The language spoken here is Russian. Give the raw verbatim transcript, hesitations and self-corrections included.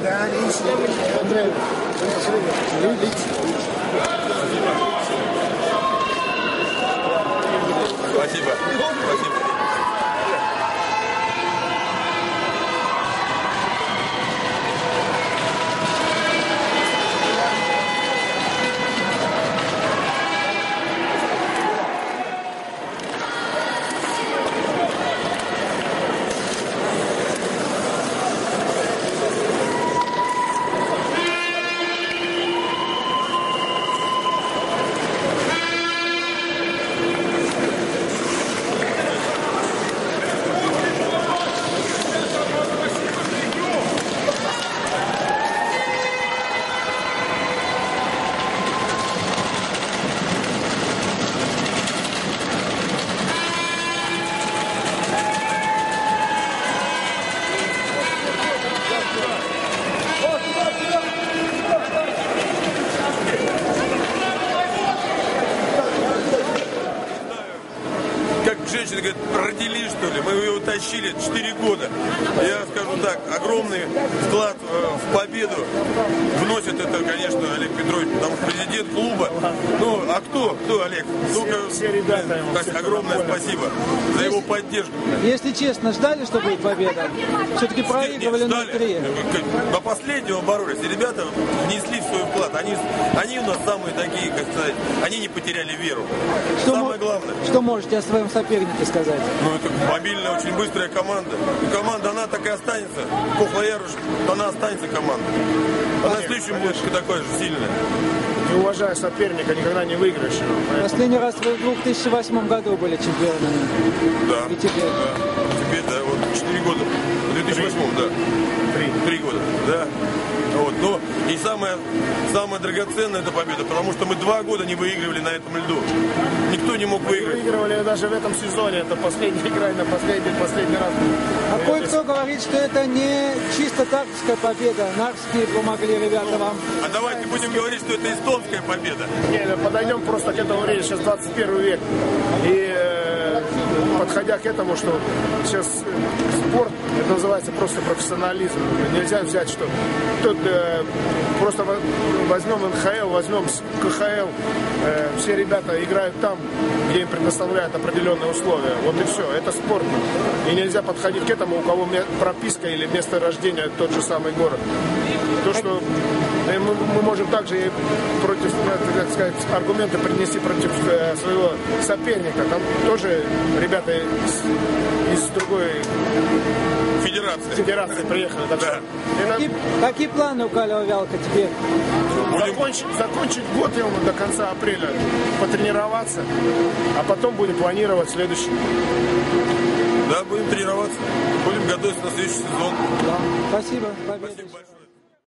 Спасибо. Спасибо. Женщины, говорят, родили, что ли, мы его тащили четыре года. Я скажу так, огромный вклад в победу вносит это, конечно, Олег Петрович, потому что президент клуба. Ну, а кто? Кто, Олег? Только, все, все ребята. Так, огромное спасибо за его поддержку. Если честно, ждали, что будет победа? Все-таки проигрывали ноль три. До последнего боролись. И ребята внесли свой вклад. Они, они у нас самые такие, как сказать, они не потеряли веру. Что Самое главное. Что можете о своем сопернике сказать? Ну, это мобильная, очень быстрая команда. И команда, она так и останется. Кохла-Яруш, она останется команда. Она в следующем будет такая же сильная. Не уважая соперника, никогда не выиграешь. Поэтому... Последний раз вы в две тысячи восьмом году были чемпионами. Да. И теперь? Да. Теперь, да, вот четыре года. В две тысячи восьмом, да. Три. Три года, да. Вот. Но и самое, самое драгоценное это победа, потому что мы два года не выигрывали на этом льду. Никто не мог выиграть. Выигрывали даже в этом сезоне. Это последняя игра на последний, последний раз. А кое-кто говорит, что это не чисто тактическая победа. Нарвские помогли ребята вам. А давайте будем говорить, что это эстонская победа. Нет, подойдем просто к этому времени. Сейчас двадцать первый век. И э, подходя к этому, что сейчас спорт, это называется просто профессионализм. Нельзя взять, что тут э, просто возьмем эн ха эл, возьмем ка ха эл, э, все ребята играют там, где им предоставляют определенные условия. Вот и все. Это спорт. И нельзя подходить к этому, у кого прописка или место рождения тот же самый город. То, что мы, мы можем также и против, так сказать, аргументы принести против своего соперника. Там тоже ребята из, из другой федерации, федерации приехали. Так да. что, какие, какие планы у Калева Вялка теперь? Закончить, закончить год ему до конца апреля, потренироваться, а потом будем планировать следующий. Да, будем тренироваться, будем готовиться на следующий сезон. Да. Спасибо. Спасибо большое.